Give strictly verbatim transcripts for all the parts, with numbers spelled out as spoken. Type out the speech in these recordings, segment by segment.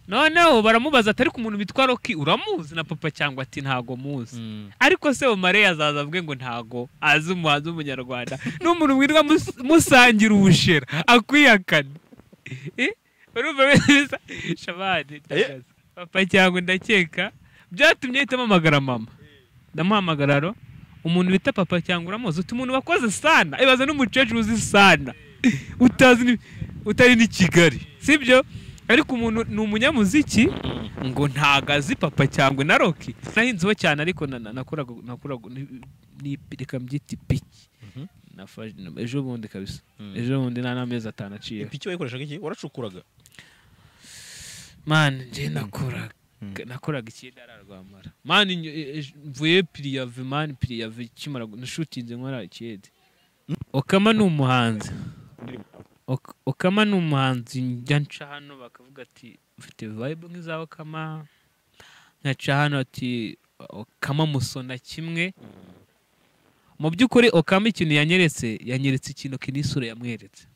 noneho baramubaza atari ku muntu bitwa Rocky uramuzi na papa cyangwa ati ntago muzi ariko se Omare yazaza avuge ngo ntago azi umuhanzi w'umunyarwanda n'umuntu wirwa musangira ubushera akwiyakana eh urumva beza shabadi papa cyangwa ndakeka byatumye hitamo amagara mama ndamuhamagara ro umuntu bita papa cyangwa uramuzi uti umuntu wakoze sana ibaza n'umucecuru uzi sana utazi utari ni Kigali sibyo ariko umuntu ni umunyamuziki ngo ntagazi papa cyangwa na Rocky nahinzeho cyane ariko nakoraga nakoraga ni reka mbyita piki nafaje ejo bundi kabisa ejo bundi nta namezi atanu aciye piki wayikoreshaga iki waracukuraga man nje nakoraga nakoraga ikidara rwamara man mvuye Priyave man Priyave kimara nushutinze nkora ikide Okama ni umuhanzi Okama ni umuhanzi njya nca hano bakavuga ati ufite vibe nk'iza Okama nkaca hano ati Okama musona kimwe mu byukuri Okama ikintu yanyeretse yanyeretse ikintu kinisure yamweretse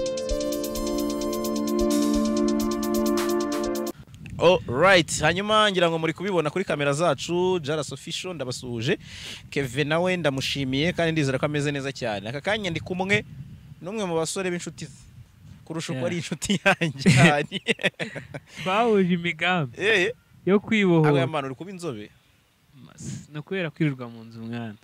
Oh right hanyuma ngira ngo muri kubibona kuri kamera zacu Jaras Official ndabasuhuje Kevin nawe ndamushimiye kandi ndizera ko ameze neza cyane aka kanya ndi kumwe numwe mu basore b'inshuti kurusha uko ari inshuti yanjye cyane bawuje imigambi eh yo kwibohora aba yamana uri kuba inzobe no kwera kwirirwa mu nzu mwana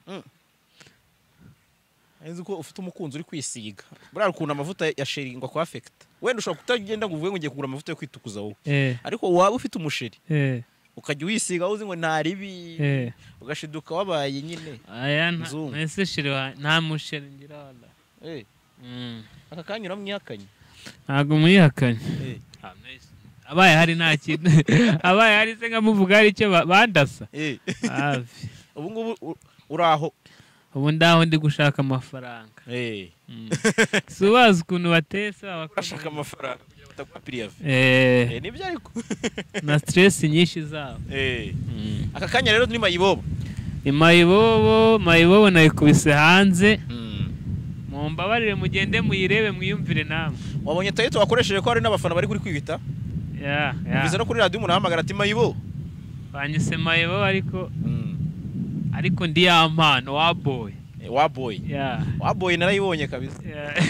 Enzi ko ufite umukunzi uri kwisiga burara ukuntu amavuta ya sheri ngo kwa affect wenda ushobora kutagenda ngo uvuye ngo ngiye kugura amavuta yo kwitukuza wowe eh ariko waba ufite umusheri eh ukajya wisiga uzi ngo ntaribi eh ugashiduka wabaye nyine aya nese sheri nta musheri ngira wala eh mm aka kanyura mwihakanye ntago mwihakanye eh abaye hari nta kintu abaye hari se ngamuvuga ari cyo bandasa eh hafi ubu ngubu uraho ubu ndaho ndi gushaka amafaranga eh subaza ukuntu batesa bashaka amafaranga batakwa Priyave eh eh nibyo ariko na stress nyinshi zabo eh aka kanya rero ni Mayibobo Mayibobo Mayibobo nayikubise hanze mu mbabarire mugende muyirebe mwiyumvire namwe wabonye tayito wakoresheje ko hari n'abafana bari kuri kwibita ya ya bize no kuri radio umuntu ahamagara ati Mayibobo banyise Mayibobo ariko ariko ndi ya mpano wa boy wa boy yeah wa boy narayibonye kabisa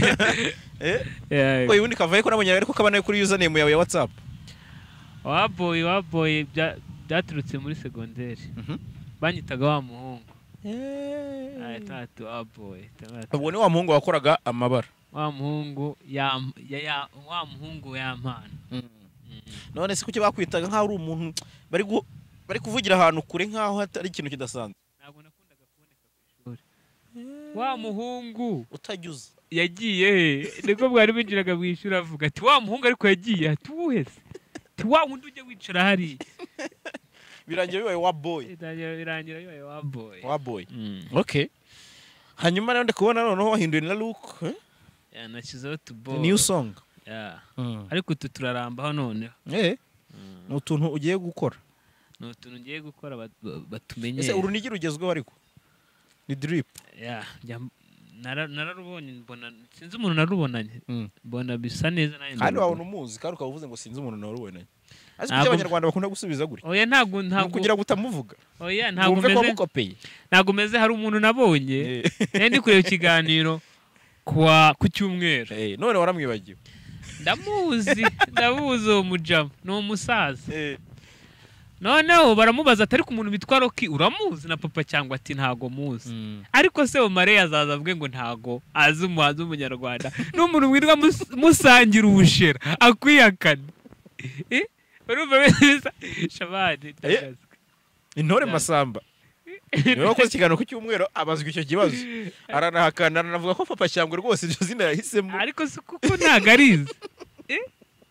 eh eh oyi undi kavaye ko nabonye ariko kabanaye kuri username yawe ya WhatsApp wa boy wa boy byaturutse muri secondaire banyitaga wa muhungu eh ay tatu wa boy ubwo ni wa muhungu wakoraga amabara wa muhungu ya ya wa muhungu ya mpano none se kuki bakwitaga nka uri umuntu bari bari kuvugira ahantu kure nkaho atari ikintu kidasanzwe ntabwo nakundaga kuboneka ku ishuri wa muhungu utagyuza yagiye niko bwari binjiraga mu ishuri avuga ati wa muhungu ariko yagiye ati uwese ati wa wundi ujye wicara hari birangira bibaye wa boy birangira bibaye wa boy wa boy okay hanyuma rero ndakubona noneho wahinduye na look ya nakizeho to boy new song ya ariko tu turarambaho noneho eh n'utuntu ugiye gukora n'utuntu ngiye gukora batumenye ese urunigi rugezweho ariko ni drip ya nararubonye mbona sinzi umuntu narubonanye mbona bisa neza nayo kandi wabona umuzi kandi ukavuze ngo sinzi umuntu narubonanye azi ko abanyarwanda bakunda gusubiza guri oya ntago ntago kugira gutamuvuga oya ntago meze ntago meze hari umuntu nabonye ndi kureba ikiganiro kwa ku cyumweru eh none waramwibagiwe ndamuzi ndabuze uwo mujama no musaza eh noneho baramubaza atari ku muntu bitwa Rocky uramuzi na papa cyangwa ati ntago muzi ariko se Omare yazaza avuge ngo ntago azi umuhanzi w'umunyarwanda n'umuntu wirwa musangira ubushera akwiyakana eh urumva beza shabadi intore masamba niwe wakoze ikiganiro ku cyumweru abazwa icyo kibazo aranahakana aranavuga ko papa cyangwa rwose ibyo zina yahisemo ariko se kuko ntago arizi eh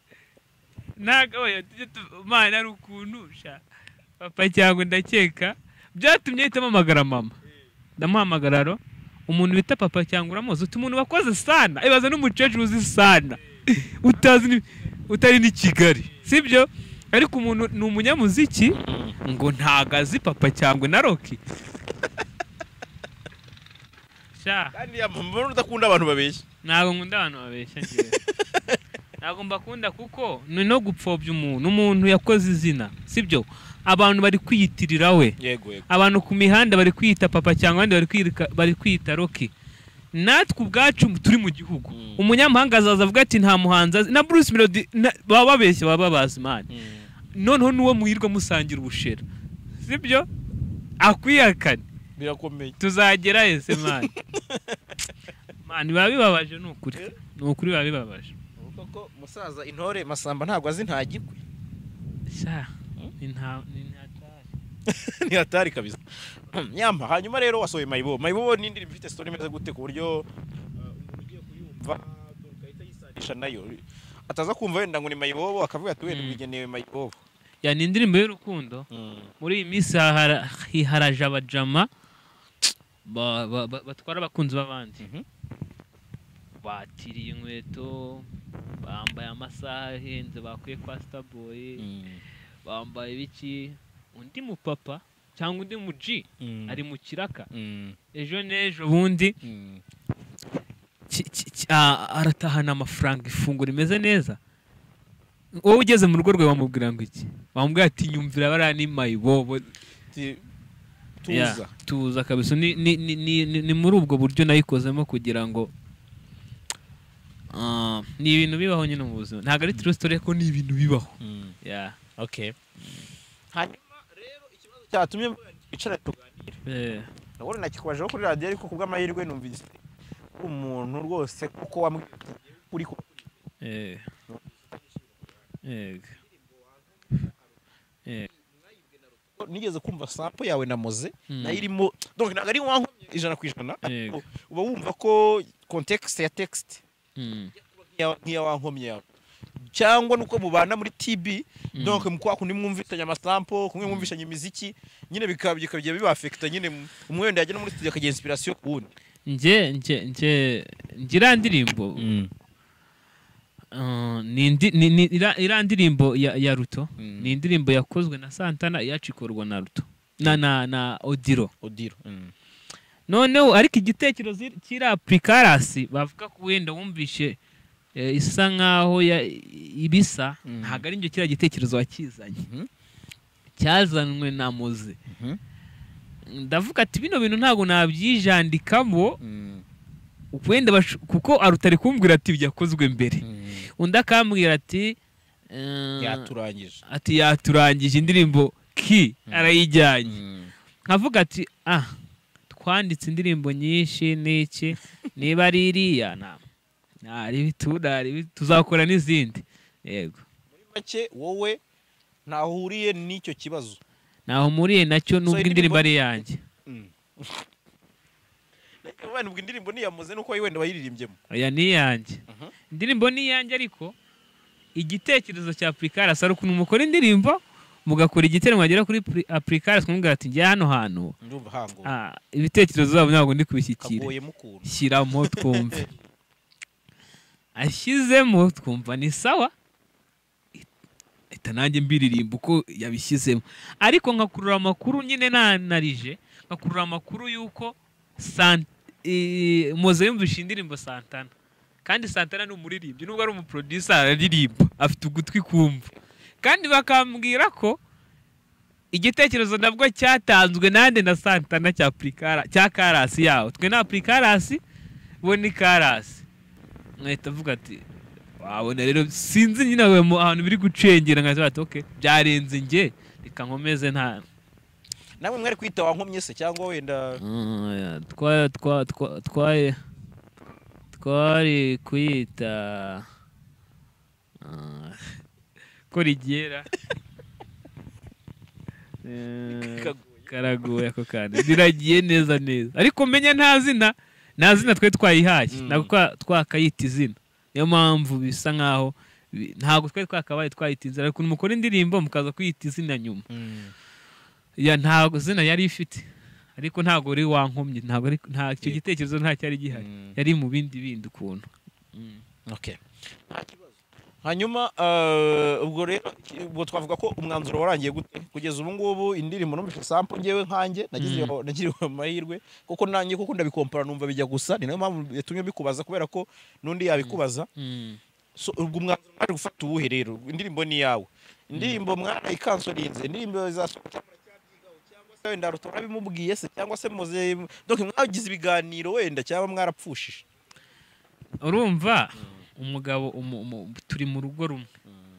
naga oya mana ari ukuntu sha papa cyangwa ndakeka byatumye hitamo amagara mama ndamuhamagara ro umuntu bita papa cyangwa uramuzi uti umuntu wakoze sana ibaza n'umucecuru uzi sana utazi utari ni Kigali sibyo ariko umuntu ni umunyamuziki ngo ntagazi papa cyangwa na Rocky sha kandi yamama udakunda abantu babeshya ntago nkunda abantu babeshya ngiye ntabwo mbakunda kuko ni no gupfobya umuntu umuntu yakoze izina sibyo abantu bari kwiyitirira we yego yego abantu ku mihanda bari kwita papa cyangwa abandi bari kwita bari kwita Rocky natwe ubwacu turi mu gihugu umunyamahanga azaza avuga ati nta muhanzi na Bruce Melody baba babeshye baba bazi man noneho nuwo muhirwa musangira ubushera sibyo akwiyakane birakomeye tuzagera ese man man biba bibabaje n'ukuri n'ukuri biba bibabaje kuko musaza intore Masamba ntabwo azi ntagikwe sha ni nta ni ntatari ni hatari kabisa nyamba hanyuma rero wasohoye Mayibobo Mayibobo ni indirimbo ifite story imeze gute ku buryo umuntu ugiye kuyumva ukahita yisanisha nayo ataza kumva wenda ngo ni Mayibobo akavuga ati wenda bigenewe Mayibobo ya ni indirimbo y'urukundo muri iyi minsi hiharaje abajama batwara abakunzi b'abandi batiriye inkweto bambaye amasaha ahenze bakuye kwa Starboy bambaye biki undi mupapa cyangwa undi muji ari mu kiraka ejo n'ejo bundi aratahana amafaranga ifunguro rimeze neza wowe ugeze mu rugo rwe bamubwira ngo iki bamubwira ati nyumvira bariya ni Mayibobo tuza tuza kabisa ni ni muri ubwo buryo nayikozemo kugira ngo ni ibintu bibaho nyine mu buzima ntabwo ari true story ko ni ibintu bibaho yeah okay hanyuma rero ikibazo cyatumye icara tuganira eh nabone nakikwajeho kuri radio ariko kubw'amahirwe numvise umuntu rwose kuko wamwita kuri ko eh eh eh nigeze kumva sample yawe na Moze nayirimo donc ntabwo ari wankomye ijana ku ijana uba wumva ko context ya text nk'iya wankomye yawe cyangwa nuko mubana muri T B donc mukwa kundi mwumvitanya amasample kumwe mwumvishanya imiziki nyine bikabye kabye bibafekta nyine umwe wenda yajya muri studio akagira inspiration kundi nje nje nje ngira ndirimbo Uh, ni ni ira ndirimbo ya, ya Ruto mm. ni indirimbo yakozwe na Santana yacikorwa na Ruto na na na Odiro Odiro mm. noneho ariko igitekerezo kira Apricarasi bavuga ko wenda wumvishe e, isa nkaho ya ibisa mm. ntago ari njye kira gitekerezo wakizanye mm -hmm. cyazanwe na Moze mm -hmm. ndavuga ati bino bintu ntago nabyijandikamo mm. wenda kuko arutari kumbwira ati byakozwe mbere mm. undi akambwira ati uh, yaturangije ati yaturangije indirimbo ki mm. arayijyanye mm. nkavuga ati ah twanditse indirimbo nyinshi niki niba ari iriya na nari bitudari tuzakora n'izindi yego muri make wowe ntahuriye n'icyo kibazo naho muriye nacyo nubwo so, indirimbo ari yanjye mm. Wenda ubwo indirimbo ni yamuze nuko wenda bayiririmbyemo oya ni yanjye indirimbo ni yanjye ariko igitekerezo cya Apricarasi ari ukuntu mukora indirimbo mugakora igiteramo agera kuri Apricarasi kumubwira ati njya hano hantu ndumva hango ah ibitekerezo byabo ntabwo ndi kubishyikira kagoye mukuru shyiramo twumve ashyizemo twumva ni sawa itanange mbiririmba uko yabishyizemo ariko nkakurura amakuru nyine nanarije nkakurura amakuru yuko Sant e, Moze yumvisha indirimbo Santana kandi Santana ni umuririmbyi nubwo ari umuproducer aririmba afite ugutwi kumva kandi bakambwira ko igitekerezo nabwo cyatanzwe nande na Santana cya Apricarasi cya Karasi yawo twe na Apricarasi bo ni Karasi nkahita avuga ati wabona rero sinzi nyine we mu ahantu biri gucengera nkaza ati okay byarenze nge reka nkomeze nta nawe mwari kwita wankomye se cyangwa wenda twa twa twa twari kwita ko rigera karagoye ako kandi biragiye neza neza ariko menya nta zina nta zina twe twayihaye nako twakayita izina niyo mpamvu bisa nkaho ntabwo twe twakabaye twayita izina ariko mukora indirimbo mukaza kwiyita izina nyuma ya ntago zina yari ifite ariko ntago uri wankomye ntago ari nta cyo gitekerezo nta cyari gihari yari mu bindi bindi ukuntu okay hanyuma ubwo rero ubwo twavuga ko umwanzuro warangiye gute kugeza ubu ngubu indirimbo numvishe sample ngewe nkanjye nagize nagiriwe amahirwe kuko nanjye kuko ndabikompara numva bijya gusa ni nayo mpamvu yatumye bikubaza kubera ko nundi yabikubaza so ubwo mwanzuro mwaje gufata ubuhe rero indirimbo ni yawe indirimbo mwana ikansorinze indirimbo izasohoka cyangwa se wenda rutora bimubwiye se cyangwa se muze donc mwagize ibiganiro wenda cyangwa mwarapfushije urumva umugabo turi mu rugo rumwe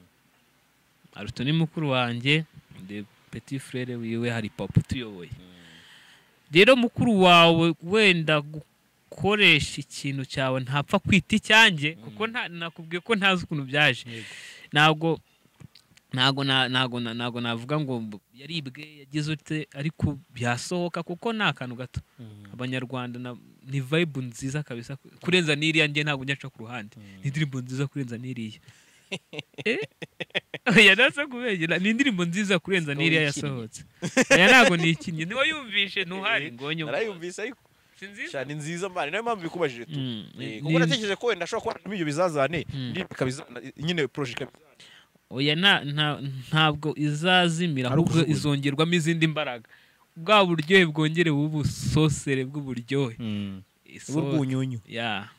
aruto ni mukuru wanjye de petit frère wiwe hari papa tuyoboye rero mukuru wawe wenda gukoresha ikintu cyawe ntapfa kwita icyanjye kuko nakubwiye ko ntazi ukuntu byaje ntabwo ntago ntago ntago navuga ngo yaribwe yagize ute ariko byasohoka kuko nta kantu gato abanyarwanda ni vibe nziza kabisa kurenza niriya nge ntabwo nyaca ku ruhande ni indirimbo nziza kurenza niriya eh ya nasa kubegera ni indirimbo nziza kurenza niriya yasohotse ya ntago ni ikinye niwe yumvishe ntuhari ngonyo narayumvise ariko sinziza cyane nziza mbane nayo mpamvu bikubajije tu kuko natekereje ko wenda ashobora kuba ibyo bizazane kabisa nyine project kabisa oya na ntabwo izazimira ahubwo izongerwamo izindi mbaraga bwa buryohe bwongere ubusosere bw'uburyohe ubwunyunyu ya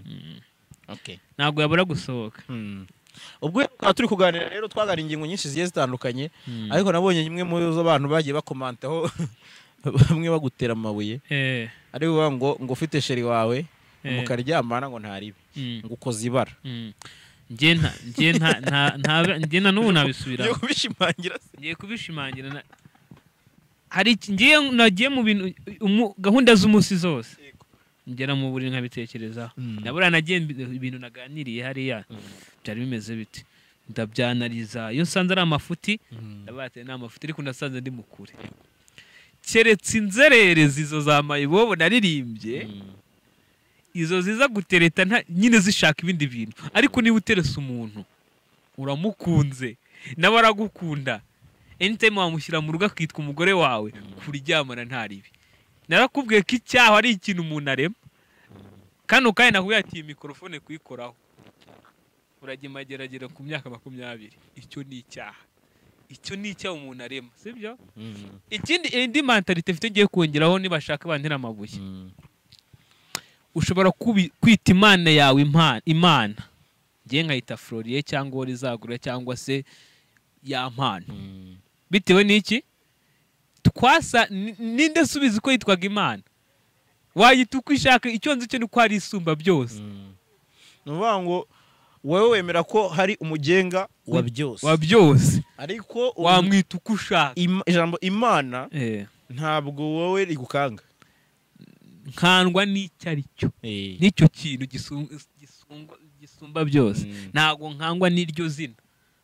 okay ntabwo yabura gusohoka ubwo turi kuganira rero twagana ingingo nyinshi zigiye zitandukanye ariko nabonye imwe muri zo abantu bagiye bakomantaho bamwe bagutera amabuye eh ari buvuga ngo ngo ufite sheri wawe mukaryamana ngo ntaribe ngo ukoze ibara nje nta nje nta nta nje na n'ubu nabisubira ngiye kubishimangira ngiye kubishimangira hari ngiye nagiye mu bintu gahunda z'umunsi zose ngera mu buri nkabitekereza nabura nagiye ibintu naganiriye hariya byari bimeze biti ndabyanariza iyo nsanze ari amafuti ndabate na amafuti ariko ndasanze ndi mukure keretse inzererezi izo za mayibobo naririmbye izo ziza gutereta nyine zishaka ibindi bintu ariko niba uteresa umuntu uramukunze nawe aragukunda anytime wamushyira mu rugo akitwa umugore wawe kuryamana ntaribi narakubwiye ko icyaha ari ikintu umuntu arema kano kandi nakubwiye ati iyi mikrofone kuyikoraho uragimageragera ku myaka makumyabiri icyo ni icyaha icyo ni icyaha umuntu arema sibyo ikindi indi mentalite mfite ngiye kongeraho nibashaka bantera amabuye ushobora kwita imana yawe imana ngiye nkayita Florier cyangwa Rizagura cyangwa se ya mpano bitewe n'iki twasa ninde subiza uko yitwaga imana wayita uko ishaka icyo nzi cyo ni ko ari isumba byose nuvuga ngo wowe wemera ko hari umugenga wa byose wa byose ariko wamwita uko ushaka ijambo imana ntabwo wowe rigukanga nkandwa n'icyo ari cyo n'icyo kintu gisumba byose ntabwo nkangwa n'iryo zina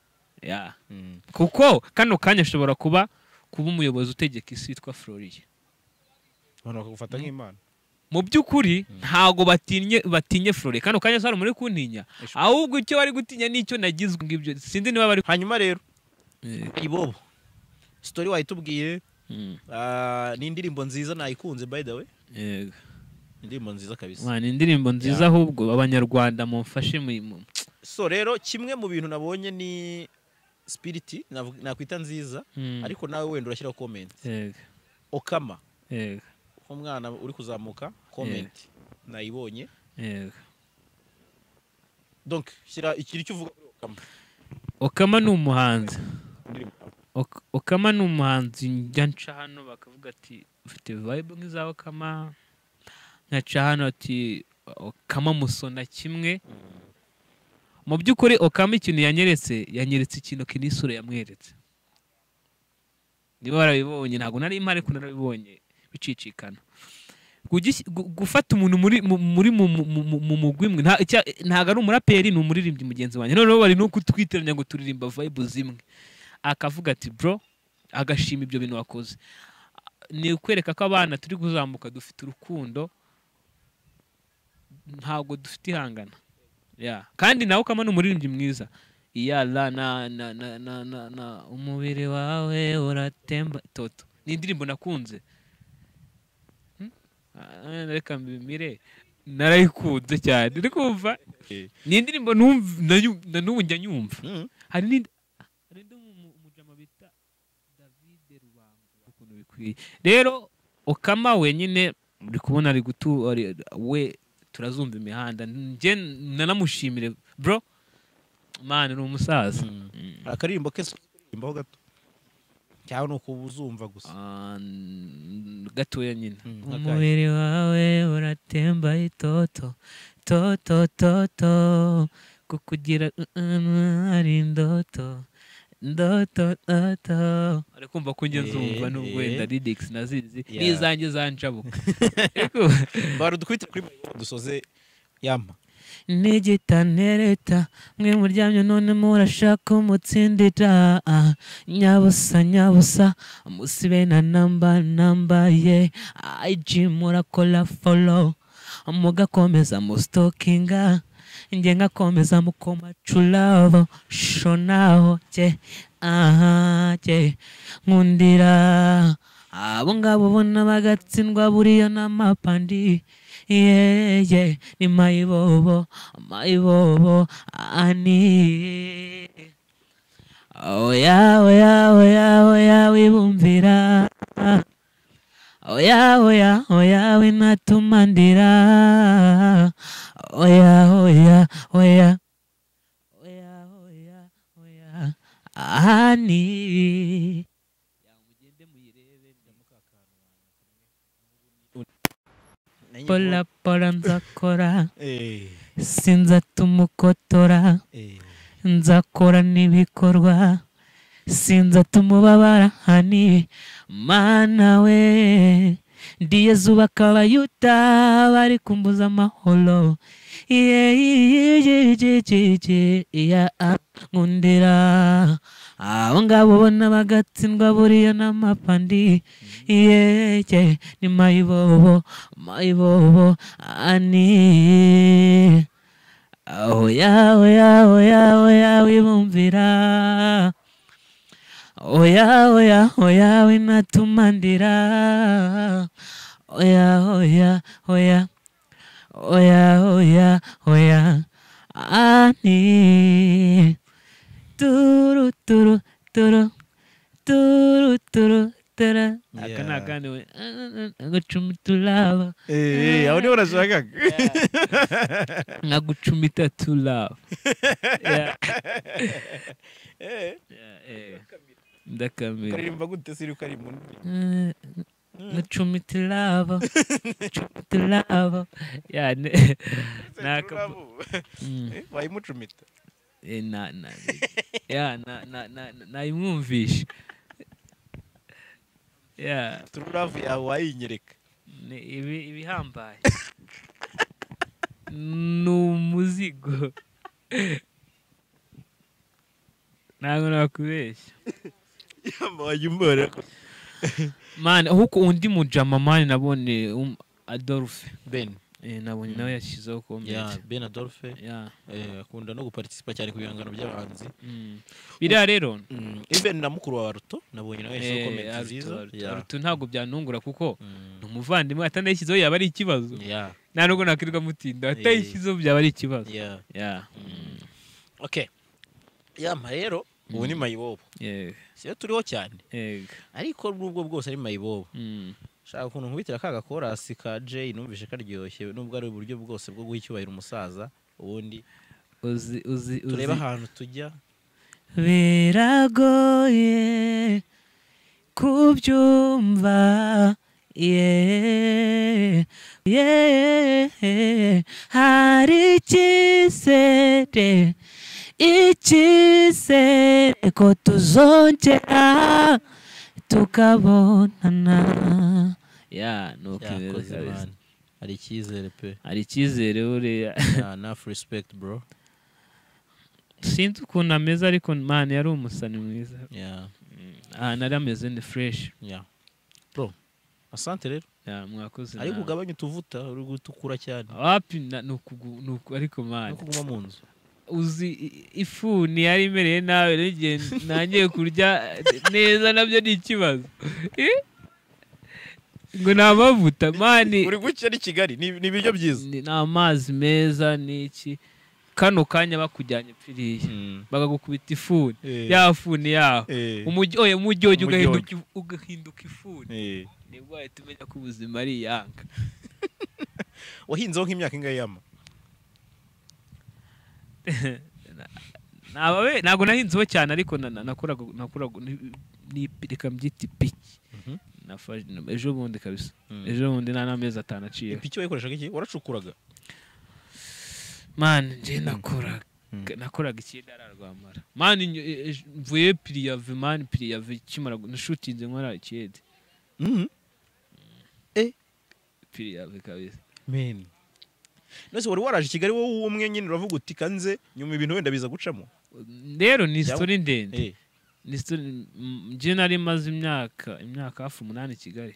kuko kano kanya ashobora kuba kuba umuyobozi utegeka isi witwa Florier abantu bakagufata nk'imana mu by'ukuri ntabwo batinye batinye Florier kano kanya sari muri kuntinya ahubwo icyo bari gutinya n'icyo nagizwe ngibyo sindi niba bari hanyuma rero ibobo story wayitubwiye ni indirimbo nziza nayikunze by the way yego indirimbo nziza kabisa mwana indirimbo nziza ahubwo abanyarwanda mumfashe mu so rero kimwe mu bintu nabonye ni spirit nakwita nziza ariko nawe wenda urashyiraho comment yego Okama yego umwana uri kuzamuka comment nayibonye yego donc shyira ikiri cyo uvuga Okama Okama ni umuhanzi Okama ni umuhanzi njya nca hano bakavuga ati ufite vibe nk'iza Okama nkaca hano ati Okama musona kimwe mu by'ukuri Okama ikintu yanyeretse yanyeretse ikintu kinisure yamweretse niba warabibonye ntabwo nari impare ko narabibonye bicicikana gufata umuntu muri muri mu mugwi mwe ntago ari umuraperi ni umuririmbyi mugenzi wanjye noneho bari no kutwiteranya ngo turirimba vibe zimwe akavuga ati bro agashima ibyo bintu wakoze ni ukwereka ko abana turi kuzamuka dufite urukundo ntabwo dufite ihangana ya kandi nawe Okama n'umuririmbyi mwiza iya la na na na na na umubiri wawe uratemba toto ni indirimbo nakunze reka mbimire narayikunze cyane uri kumva ni indirimbo numva n'ubu njya nyumva hari ni umujama bita David Rubango ukuntu bikwiye rero Okama wenyine uri kubona ari gutu we turazumva imihanda nje nanamushimire bro man ni umusaza. Akaririmbo ke imbaho gato cyangwa nuko uzumva gusa Ah, gatoya nyine. Mm, Umubiri wawe uratemba itoto toto toto kukugira ari indoto ndoto toto ari kumva ko njye nzumva n'ubwo wenda lyrics nazizi Yeah. n'izanjye zanjabuka. bari dukwite kuri dusoze yama Nigitanereta mwe muryamye none murashaka umutsindira ah, nyabusa nyabusa musibe na namba namba ye I G murakora follow mugakomeza mu stalkinga nge ngakomeza mukoma true love shonaho je aha je nkundira abo ngabo bona bagatsindwa buriya n'amapandi yeah yeah ni mayibobo mayibobo ani oya oya oya oya wibumvira oya oya oya winatumandira oya oya oya oya oya oya ani pola pola nzakora eh sinzatumukotora eh nzakora n'ibikorwa sinzatumubabara hani mana we ndiye zuba kabayuta bari kumbuza amahoro iya nkundira abo ngabo bona bagatsindwa buriya n'amapandi yeye ni mayibobo mayibobo ani oya oya oya oya wibumvira oya oya oya winatumandira oya oya oya oya oya oya ani turu turu turu turu turu tara akana kandi we ngacumbita lava eh aho niho urashaka ngagucumbita to love yeah eh eh ndakamira karirimba gute siri kari mu ngacumbita lava ngacumbita lava yeah naka eh wayimucumita eh na na yeah na na na nayimwumvisha yeah tururavu yawe wayinyereka ni ibi ibihambaye n'umuzigo ntabwo nakubeshya yamba wayimbora man huko undi mujama man nabone um, Adolphe Ben eh nabonye nawe yashizeho comment ya Ben Adolphe yeah eh akunda no guparticipa cyane ku bihangano by'abahanzi biriya rero even na mukuru wa Ruto nabonye nawe yashizeho comment nziza Ruto ntabwo byanungura kuko numuvandimwe atanayishyizeho yaba ari ikibazo yeah nta nubwo nakwirirwa mutinda atayishyizeho byaba ari ikibazo yeah yeah okay yama rero ubu ni mayibobo yego siyo turiho cyane yego ariko nubwo bwose ari mayibobo mm shaka ukuntu nkubitira kaga chorus ka Jay numvishe karyoshye nubwo ari uburyo bwose bwo guha icyubahiro umusaza ubundi uzi uzi tureba ahantu tujya biragoye kubyumva yeah yeah hari icyizere icyizere ko tuzongera tukabonana ya nuko hari icyizere pe hari icyizere buriya enough respect bro sinzi ukuntu ameze ariko man yari umusani mwiza yeah ah nari ameze ni fresh yeah bro asante rero ya mwakoze ariko ugabanya utuvuta uri gutukura cyane wapi nuko ariko man no kuguma mu nzu uzi ifuni yari imereye nawe nige nangiye kurya neza nabyo ni ikibazo ngo namavuta mani uri gucya ni Kigali ni ibiryo byiza ni amazi meza niki kano kanya bakujyanye pfiriye bagagukubita ifuni ya funi yaho umujyi oya umujyi ugahinduka ugahinduka ifuni nibwo ahita umenya ko ubuzima ari yanga wahinzeho nk'imyaka ingahe yama nabawe ntago nahinzeho cyane ariko na- na- nakoraga nakoraga ni- ni reka mbyita ipiki Mhm. Nafashe- ejo bundi kabisa Mm. ejo bundi nta n'amezi atanu aciye ipiki wayikoreshaga iki waracukuraga man njye nakoraga Mm. nakoraga ikidara rwamara man inyo- e- e- mvuye piriyave man piriyave kimara gu- nashutinze nkora ikiyede Mhm. piriyave kabisa men nose wari waraje i Kigali wowe umwe nyine uravuga uti kanze nyuma ibintu wenda biza gucamo rero ni Cyangwa- story ndende eh ni story m- njye nari maze imyaka imyaka hafi umunani i Kigali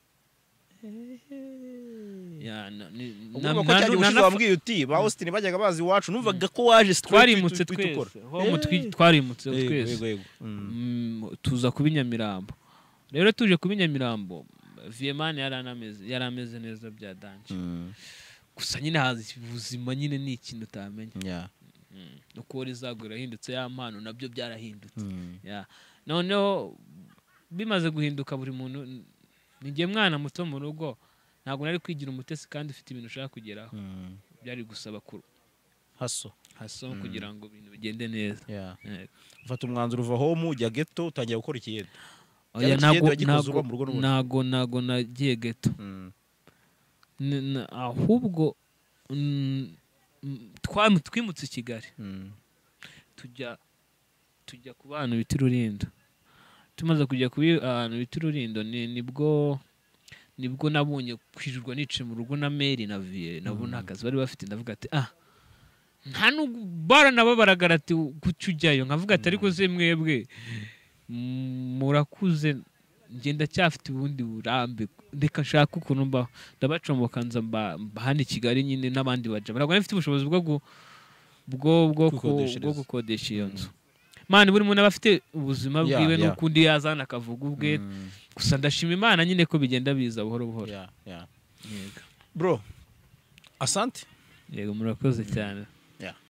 ya na- ni- na- ubwo ko na- cyagiye na- ushize na- wambwiye uti ba Austin bajyaga bazi iwacu numvaga ko waje straight twarimutse uhita- uhita twese ukora. Home Eh. twi- twarimutse Yego, twese yego, yego. Mm. Mm, tuza kuba i Nyamirambo rero tuje kuba i Nyamirambo Viemane yari anameze yari ameze neza bya danje Mm. gusa nyine haza ubuzima nyine ni ikintu utamenya Yeah. Mm. uko rizagura yahindutse ya mpano nabyo byarahindutse Mm. ya noneho bimaze guhinduka buri muntu ni njye mwana muto mu rugo ntabwo nari kwigira umutesi kandi ufite ibintu ushaka kugeraho Mm. byari gusaba ku haso haso Mm. kugira ngo ibintu bigende neza Yeah. Yego. ufata umwanzuro uva home ujya ghetto utangira gukora ikiyede Oya, Cyangwa ntago ikigenda gikoze ntago uba mu rugo n'ubundi. ntago ntago nagiye geto Mm. N- n- ahubwo mm, mm, twamu- twimutse i Kigali Mm. tujya tujya ku bantu bita Rurindo tumaze kujya ku ahantu bita Rurindo ni nibwo nibwo nabonye kwirirwa nicaye mu rugo na Mary na Vie nabo nta kazi bari bafite ndavuga ati ah nta nubwo baranababaraga ati kuki ujyayo nkavuga ati ariko se mwebwe mm, murakuze ngenda cyafite ubundi burambe reka nshaka ukuntu mbaho ndabacomboka nza mba mba hano i Kigali nyine n'abandi baja ntabwo nari mfite ubushobozi bwo gu- bwo bwo ku- Kwikodeshereza. bwo gukodesha iyo nzu mani buri muntu aba afite ubuzima Yeah, bwiwe yeah. n'ukundi yazana akavuga ubwe Mm. gusa ndashima Imana nyine ko bigenda biza buhoro buhoro Yeah, yeah. yego bro asante yego murakoze cyane